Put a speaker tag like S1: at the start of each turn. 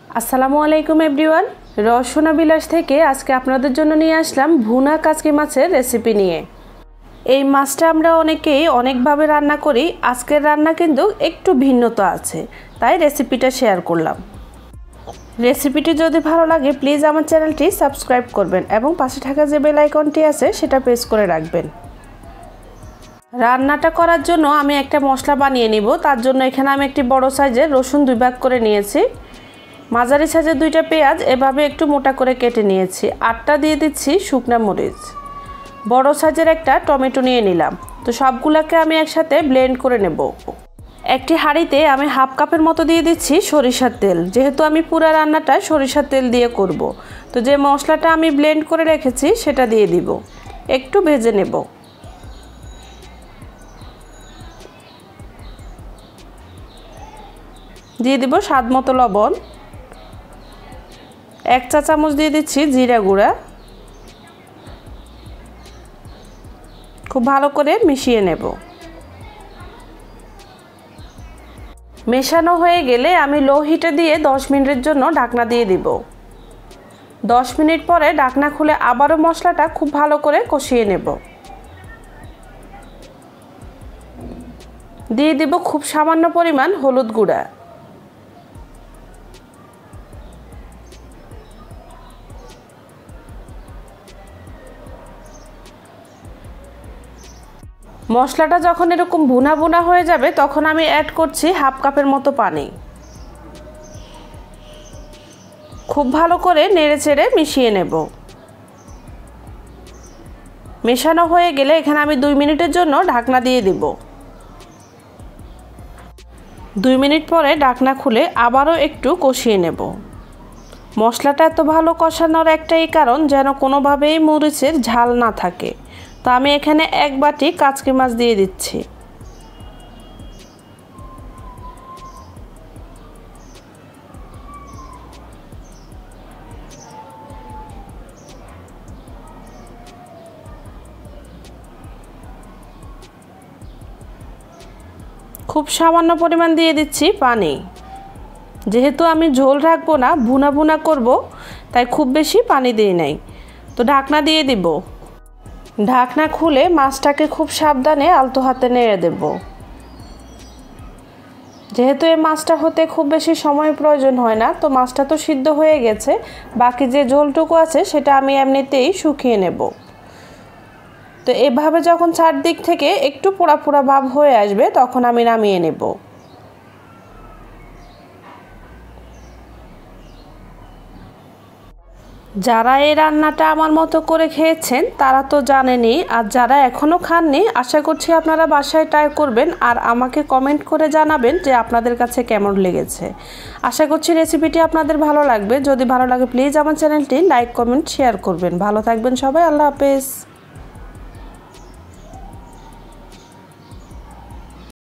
S1: আসসালামু আলাইকুম এভরিওয়ান, রসনা বিলাস থেকে আজকে আপনাদের জন্য নিয়ে আসলাম ভুনা কাচকি মাছের রেসিপি নিয়ে। এই মাছটা আমরা অনেকেই অনেকভাবে রান্না করি, আজকের রান্না কিন্তু একটু ভিন্নতা আছে, তাই রেসিপিটা শেয়ার করলাম। রেসিপিটি যদি ভালো লাগে প্লিজ আমার চ্যানেলটি সাবস্ক্রাইব করবেন এবং পাশে থাকা যে বেল আইকনটি আছে সেটা প্রেস করে রাখবেন। রান্নাটা করার জন্য আমি একটা মশলা বানিয়ে নিব। তার জন্য এখানে আমি একটি বড় সাইজের রসুন 2 ভাগ করে নিয়েছি, মাঝারি সাইজের 2টা পেঁয়াজ এভাবে একটু মোটা করে কেটে নিয়েছি, 8টা দিয়ে দিচ্ছি শুকনা মরিচ, বড় সাইজের একটা টমেটো নিয়ে নিলাম। তো সবগুলোকে আমি একসাথে ব্লেন্ড করে নেব। একটি হাঁড়িতে আমি হাফ কাপের মতো দিয়ে দিচ্ছি সরিষার তেল, যেহেতু আমি পুরো রান্নাটা সরিষার তেল দিয়ে করব। তো যে মশলাটা আমি ব্লেন্ড করে রেখেছি সেটা দিয়ে দিব, একটু ভেজে নেব। দিয়ে দিব স্বাদ মতো লবণ, 1 চা চামচ দিয়ে দিচ্ছি জিরা গুঁড়া, খুব ভালো করে মিশিয়ে নেব। মেশানো হয়ে গেলে আমি লো হিটে দিয়ে 10 মিনিটের জন্য ঢাকনা দিয়ে দিব। 10 মিনিট পরে ঢাকনা খুলে আবারও মশলাটা খুব ভালো করে কষিয়ে নেব। দিয়ে দিব খুব সামান্য পরিমাণ হলুদ গুঁড়া, মশলাটা যখন এরকম ভুনা ভুনা হয়ে যাবে তখন আমি অ্যাড করছি হাফ কাপের মতো পানি। খুব ভালো করে নেড়েচেড়ে মিশিয়ে নেব। মেশানো হয়ে গেলে এখানে আমি 2 মিনিটের জন্য ঢাকনা দিয়ে দিব। 2 মিনিট পরে ঢাকনা খুলে আবারও একটু কষিয়ে নেব। মশলাটা এত ভালো কষানোর একটাই কারণ যেন কোনোভাবেই মরিচের ঝাল না থাকে। তো আমি এখানে 1 বাটি কাচকি মাছ দিয়ে দিচ্ছি। খুব সামান্য পরিমাণ দিয়ে দিচ্ছি পানি, যেহেতু আমি ঝোল রাখবো না, ভুনা ভুনা করব, তাই খুব বেশি পানি দিই নাই। তো ঢাকনা দিয়ে দিব। ঢাকনা খুলে মাছটাকে খুব সাবধানে আলতো হাতে নেড়ে দেব। যেহেতু এই মাছটা হতে খুব বেশি সময় প্রয়োজন হয় না, তো মাছটা তো সিদ্ধ হয়ে গেছে, বাকি যে ঝোলটুকু আছে সেটা আমি এমনিতেই শুকিয়ে নেব। তো এভাবে যখন চারদিক থেকে একটু পোড়া পোড়া ভাব হয়ে আসবে তখন আমি নামিয়ে নেব। যারা এই রান্নাটা আমার মতো করে খেয়েছেন তারা তো জানেনই, আর যারা এখনও খাননি আশা করছি আপনারা বাসায় ট্রাই করবেন আর আমাকে কমেন্ট করে জানাবেন যে আপনাদের কাছে কেমন লেগেছে। আশা করছি রেসিপিটি আপনাদের ভালো লাগবে। যদি ভালো লাগে প্লিজ আমার চ্যানেলটি লাইক কমেন্ট শেয়ার করবেন। ভালো থাকবেন সবাই, আল্লাহ হাফেজ।